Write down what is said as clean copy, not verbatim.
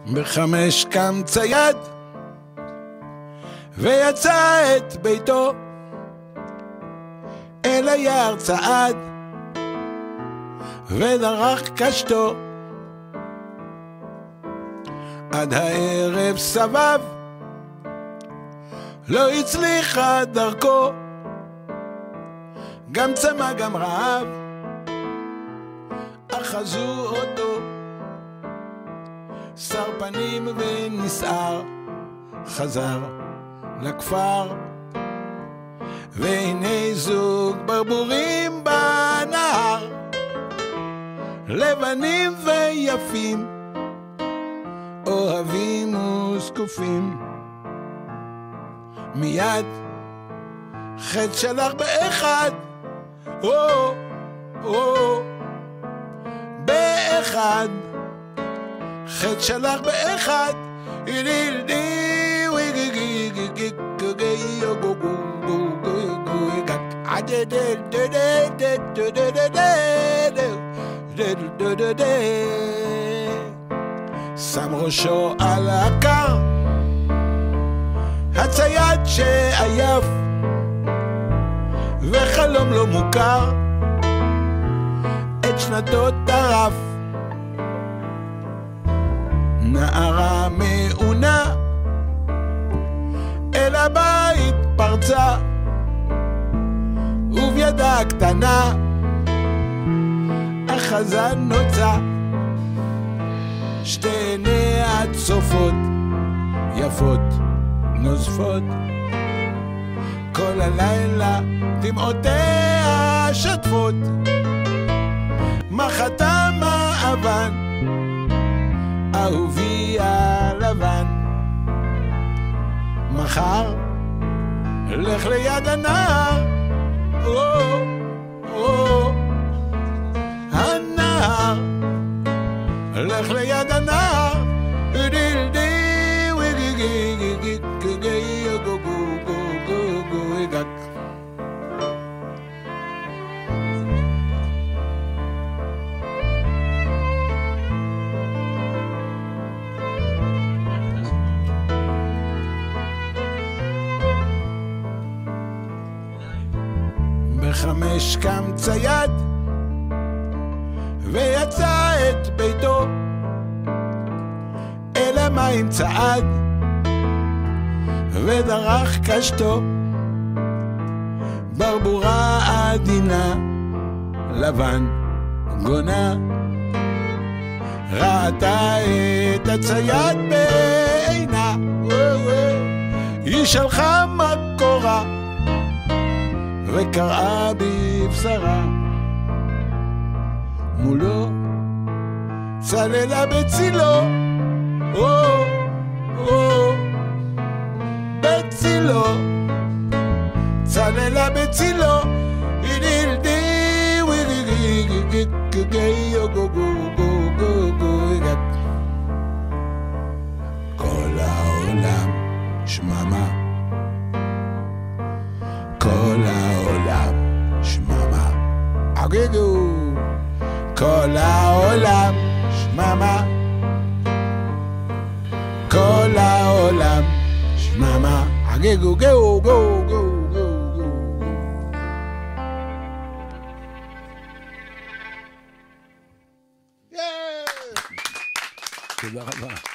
בחמש קם צייד ויצא את ביתו, אל היער צעד ודרך קשתו, עד הערב סבב לא הצליחה דרכו, גם צמא גם רעב אחזו אותו, שר פנים ונסער חזר לכפר, והנה זוג ברבורים בנהר, לבנים ויפים, אוהבים וזקופים. מיד חץ שלח באחד, באחד, חץ שלח באחד, שם ראשו על הקר הצייד שעייף וחלום לא מוכר, את שנתו טרף. נערה מעונה אל הבית פרצה, ובידה קטנה אחזה נוצה, שתי עיניה צופות יפות נוזפות, כל הלילה דמעותיה שטפות. מחתה מאבן אהובי הלבן, מחר לך ליד הנהר, הנהר, לך ליד הנהר, בחמש קם צייד ויצא את ביתו, אל המים צעד ודרך קשתו, ברבורה עדינה לבן גונה, ראתה את הצייד בעינה, היא שלחה מקורה וקראה בבשרה, מולו צללה בצילו, בצילו, צללה בצילו, כל העולם שממה, כל העולם שממה, אגגו, כל העולם שממה, כל העולם שממה, אגגו, גו, גו, גו, גו, גו. תודה רבה.